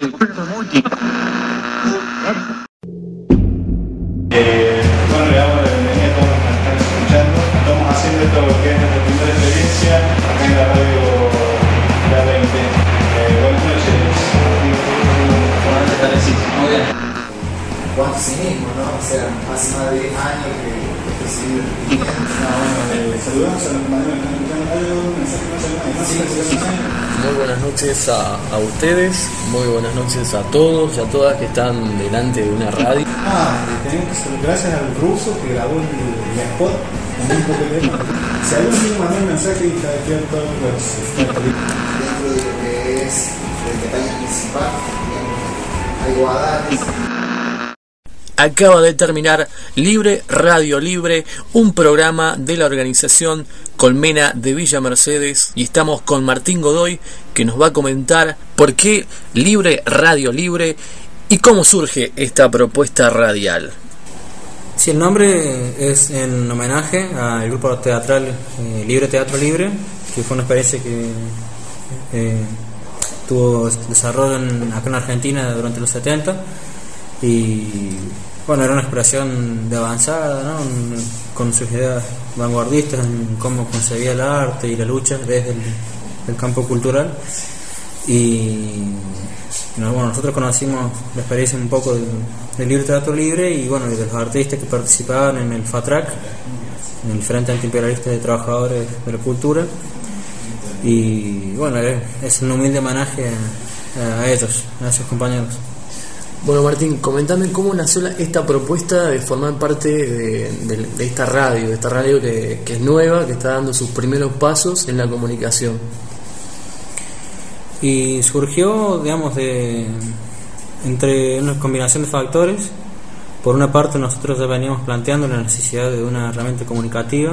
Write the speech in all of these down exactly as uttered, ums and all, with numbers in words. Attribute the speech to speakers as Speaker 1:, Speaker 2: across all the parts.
Speaker 1: Eh, bueno, le damos la bienvenida a todos los que nos están escuchando. Estamos haciendo esto que es nuestra primera experiencia acá en la radio La veinte. Eh, buenas noches.
Speaker 2: Buenas noches, Talecito. Muy bien.
Speaker 3: Cuánto cinismo, ¿no? O sea, hace más de diez años que estoy siguiendo.
Speaker 1: No, bueno, eh, saludamos a los compañeros que están escuchando. ¿Hay algún mensaje más? ¿Hay más?
Speaker 3: Sí, sí, sí.
Speaker 4: Muy buenas noches a, a ustedes, muy buenas noches a todos y a todas que están delante de una radio.
Speaker 1: Ah, tenemos que saludar gracias al ruso que grabó el, el spot. También un poco de tema. Si alguien quiere mandar un mensaje y está aquí a todos los.
Speaker 3: Dentro de lo que es el detalle principal, digamos, hay guadares.
Speaker 4: Acaba de terminar Libre Radio Libre, un programa de la organización Colmena de Villa Mercedes, y estamos con Martín Godoy, que nos va a comentar por qué Libre Radio Libre y cómo surge esta propuesta radial.
Speaker 5: Sí, el nombre es en homenaje al grupo teatral eh, Libre Teatro Libre, que fue una experiencia que eh, tuvo desarrollo en, acá en Argentina durante los setenta. Y bueno, era una exploración de avanzada, ¿no? Con sus ideas vanguardistas en cómo concebía el arte y la lucha desde el, el campo cultural. Y bueno, nosotros conocimos la experiencia un poco del, del Libre Teatro Libre y bueno, de los artistas que participaban en el FATRAC, en el Frente Antiimperialista de Trabajadores de la Cultura. Y bueno, es un humilde homenaje a, a ellos, a esos compañeros.
Speaker 4: Bueno, Martín, comentame cómo nació la, esta propuesta de formar parte de, de, de esta radio, de esta radio que, que es nueva, que está dando sus primeros pasos en la comunicación.
Speaker 5: Y surgió, digamos, de entre una combinación de factores. Por una parte, nosotros ya veníamos planteando la necesidad de una herramienta comunicativa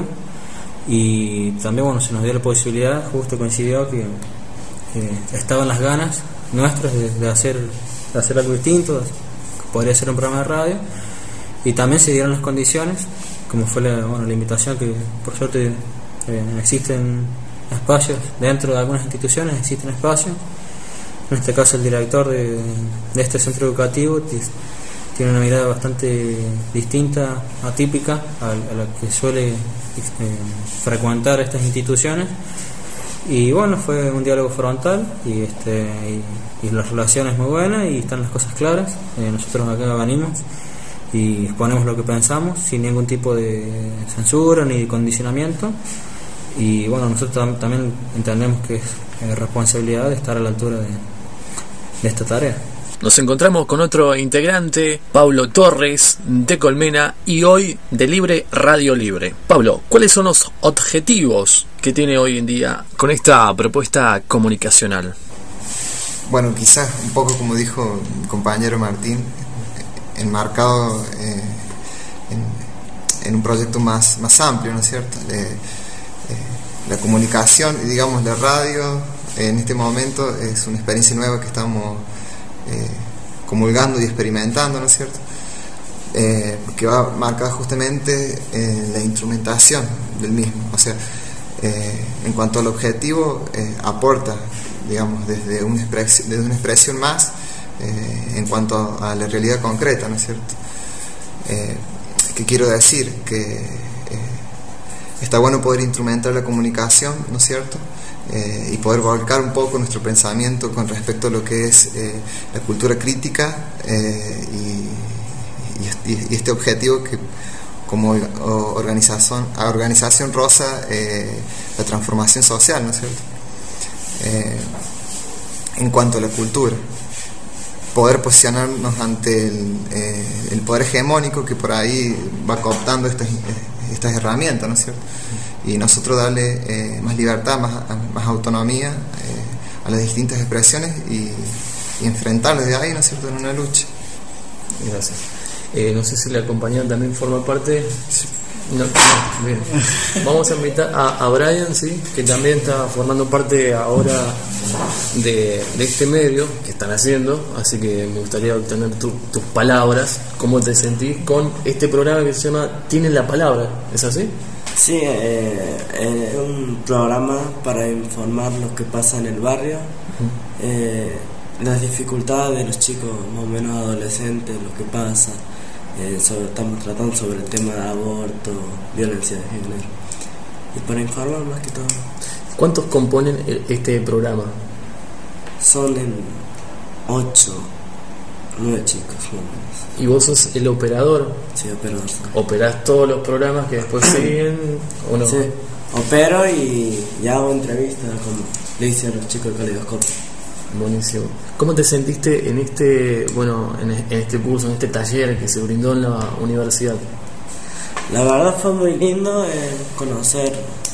Speaker 5: y también, bueno, se nos dio la posibilidad, justo coincidió que, que estaban las ganas nuestras de, de hacer de hacer algo distinto, que podría ser un programa de radio, y también se dieron las condiciones, como fue la, bueno, la invitación, que por suerte eh, existen espacios dentro de algunas instituciones, existen espacios. En este caso el director de, de este centro educativo tiene una mirada bastante distinta, atípica a, a la que suele eh, frecuentar estas instituciones. Y bueno, fue un diálogo frontal y, este, y, y la relación es muy buena y están las cosas claras. Eh, nosotros acá venimos y exponemos lo que pensamos sin ningún tipo de censura ni de condicionamiento. Y bueno, nosotros tam- también entendemos que es eh, responsabilidad de estar a la altura de, de esta tarea.
Speaker 4: Nos encontramos con otro integrante, Pablo Torres, de Colmena, y hoy de Libre Radio Libre. Pablo, ¿cuáles son los objetivos que tiene hoy en día con esta propuesta comunicacional?
Speaker 3: Bueno, quizás un poco como dijo mi compañero Martín, enmarcado eh, en, en un proyecto más, más amplio, ¿no es cierto? Eh, eh, la comunicación, digamos, la radio, en este momento es una experiencia nueva que estamos Eh, comulgando y experimentando, ¿no es cierto? Eh, que va marcada justamente en la instrumentación del mismo, o sea, eh, en cuanto al objetivo, eh, aporta, digamos, desde una expresión, desde una expresión más eh, en cuanto a la realidad concreta, ¿no es cierto? Eh, ¿Qué quiero decir? Que eh, está bueno poder instrumentar la comunicación, ¿no es cierto? Eh, y poder volcar un poco nuestro pensamiento con respecto a lo que es eh, la cultura crítica eh, y, y, y este objetivo que como organización, organización rosa eh, la transformación social, ¿no es cierto? Eh, en cuanto a la cultura, poder posicionarnos ante el, eh, el poder hegemónico que por ahí va cooptando estas, estas herramientas, ¿no es cierto? Y nosotros darle eh, más libertad, más, más autonomía eh, a las distintas expresiones y, y enfrentarlas de ahí, ¿no es cierto?, en una lucha.
Speaker 4: Gracias. Eh, no sé si la compañía también forma parte.
Speaker 3: Sí.
Speaker 4: No, no, bien. Vamos a invitar a, a Brian, sí, que también está formando parte ahora de, de este medio que están haciendo, así que me gustaría obtener tu, tus palabras, cómo te sentís con este programa que se llama Tienen la Palabra, ¿es así?
Speaker 6: Sí, eh, eh, es un programa para informar lo que pasa en el barrio. Eh, las dificultades de los chicos más o menos adolescentes, lo que pasa. Eh, sobre, estamos tratando sobre el tema de aborto, violencia de género. Y para informar más que todo.
Speaker 4: ¿Cuántos componen este programa?
Speaker 6: Son en ocho, nueve chicos más o menos.
Speaker 4: ¿Y vos sos el operador?
Speaker 6: Sí, operador. Sí.
Speaker 4: ¿Operás todos los programas que después siguen o no?
Speaker 6: Sí, opero y, y hago entrevistas como le hice a los chicos de Caleidoscopio.
Speaker 4: Buenísimo. ¿Cómo te sentiste en este, bueno, en, en este curso, en este taller que se brindó en la universidad?
Speaker 6: La verdad fue muy lindo eh, conocer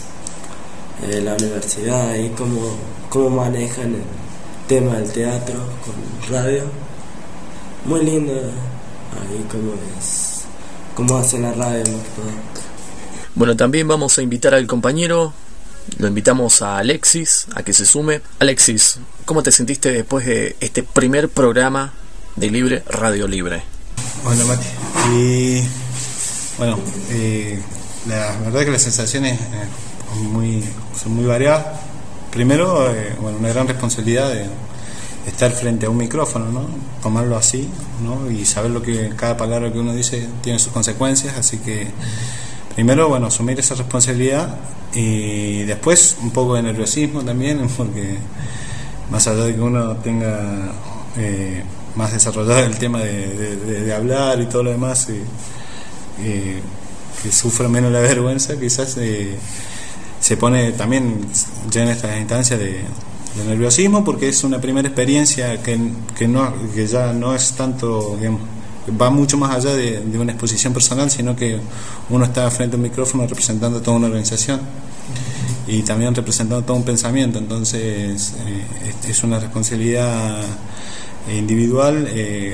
Speaker 6: eh, la universidad y cómo, cómo manejan el tema del teatro con radio. Muy lindo ahí cómo es, cómo hace la radio más que todo.
Speaker 4: Bueno, también vamos a invitar al compañero. Lo invitamos a Alexis a que se sume. Alexis, ¿cómo te sentiste después de este primer programa de Libre Radio Libre?
Speaker 1: Hola Mati. Y bueno, eh, la verdad que las sensaciones eh, muy, son muy variadas. Primero, eh, bueno, una gran responsabilidad de estar frente a un micrófono, ¿no? Tomarlo así, ¿no? Y saber lo que cada palabra que uno dice tiene sus consecuencias, así que primero, bueno, asumir esa responsabilidad y después un poco de nerviosismo también, porque más allá de que uno tenga eh, más desarrollado el tema de, de, de, de hablar y todo lo demás, eh, eh, que sufra menos la vergüenza, quizás eh, se pone también ya en estas instancias de, de nerviosismo, porque es una primera experiencia que, que, no, que ya no es tanto, digamos, va mucho más allá de, de una exposición personal, sino que uno está frente a un micrófono representando toda una organización y también representando todo un pensamiento. Entonces eh, es una responsabilidad individual eh,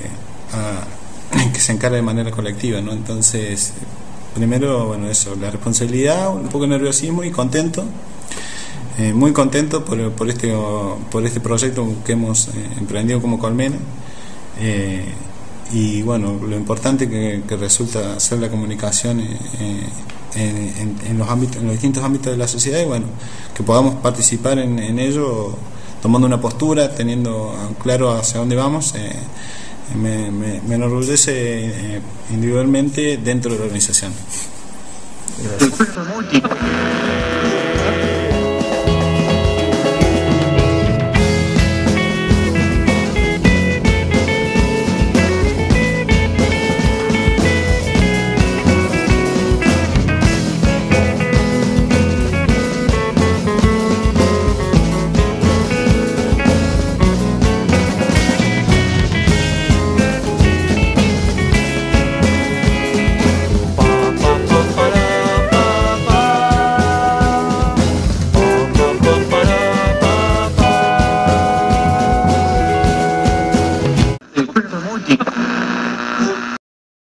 Speaker 1: a, que se encarga de manera colectiva, ¿no? Entonces primero, bueno, eso, la responsabilidad, un poco de nerviosismo y contento, eh, muy contento por, por este por este proyecto que hemos eh, emprendido como Colmena. eh, Y bueno, lo importante que, que resulta ser la comunicación eh, en, en, en, los ámbitos, en los distintos ámbitos de la sociedad, y bueno, que podamos participar en, en ello tomando una postura, teniendo claro hacia dónde vamos, eh, me, me, me enorgullece eh, individualmente dentro de la organización.
Speaker 4: Gracias.